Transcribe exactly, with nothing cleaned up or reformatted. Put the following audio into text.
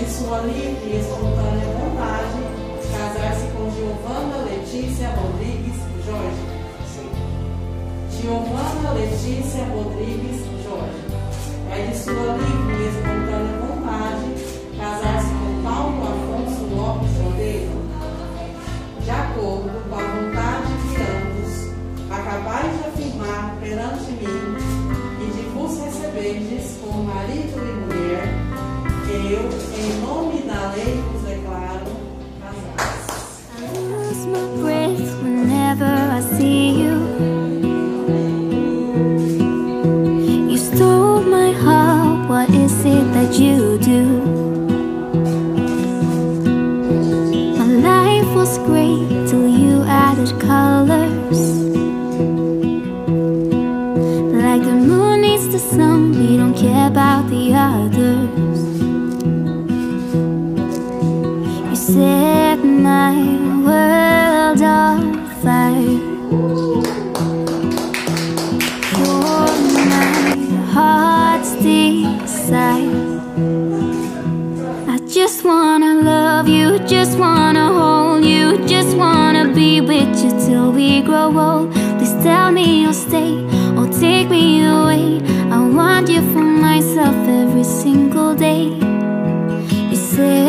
de sua livre e espontânea vontade, casar-se com Giovana Letícia Rodrigues Jorge. Sim. Giovana Letícia Rodrigues Jorge. É de sua livre e espontânea vontade, casar-se com Paulo Afonso Lopes Rodeiro. De acordo com a vontade de ambos, acabais de afirmar perante mim e de vos receberdes como marido e mulher, eu, em nome da lei, vos declaro casados. I lose my breath whenever I see you. You stole my heart, what is it that you do? My life was great till you added colors. Like the moon needs the sun, we don't care about the others. You set my world on fire. You're my heart's desire. I just wanna love you, just wanna hold you, just wanna be with you till we grow old. Please tell me you'll stay or take me away. I want you for myself every single day. You say